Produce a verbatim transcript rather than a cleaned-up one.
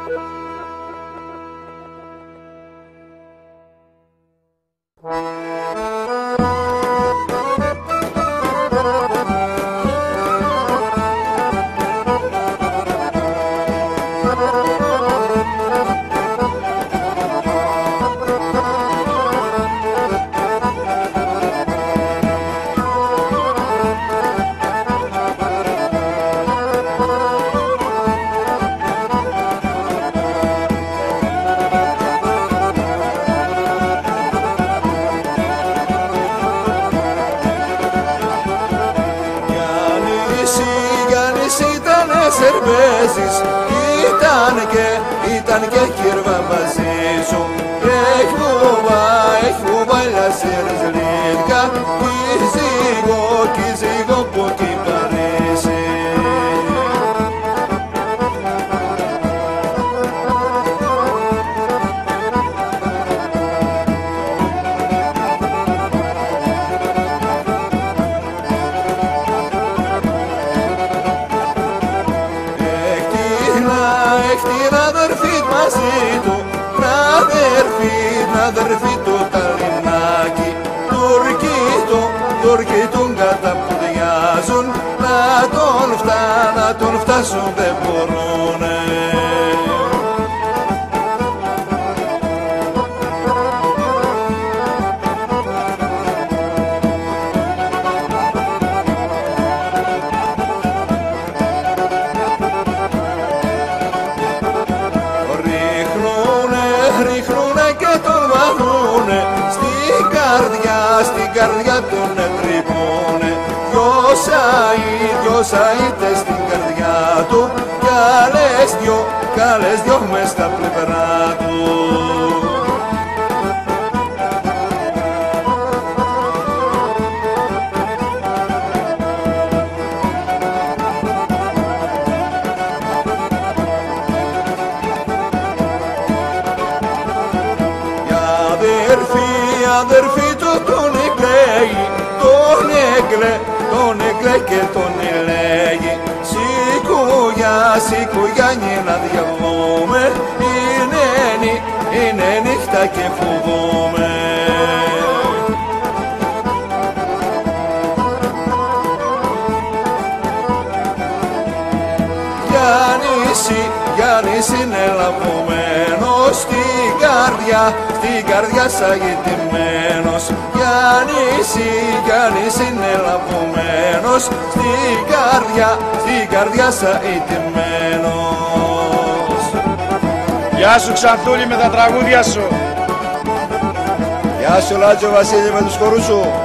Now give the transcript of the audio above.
Σερβέζεις ήταν και, ήταν και χέρβα μαζί σου. Έχει βουβά, έχει βουβά λασέρες λίγα κι ζήγω, κι ζήγω που κι παρέσει. Μαζί του, να αδερφή, να αδερφή του τα λινάκι. Τουρκοί του, Τουρκοί του καταπουδιάζουν, να τον φτά, να τον φτάσουν δεν μπορούνε. Στην καρδιά τον τρυπώνε δυο Σαΐd, δυο Σαΐdες στην καρδιά του κι άλλες δυο, κι άλλες δυο μες στα πλευρά του. Η αδερφή, η αδερφή του τον εκλέγει, τον εκλέ, τον εκλέ και τον ελέγει. Σηκούγια, σηκούγια να διαβούμε, είναι, είναι νύχτα και φοβούμε. Γιάννηση, Γιάννης είναι λαβωμένος στην καρδιά, στην καρδιά σαγητημένος. Γιάννηση, Γιάννης είναι λαβωμένος στην καρδιά, στην καρδιά σαγητημένος. Γεια σου Ξανθούλη με τα τραγούδια σου. Γεια σου Λάτζο Βασίλη με τους χορούς σου.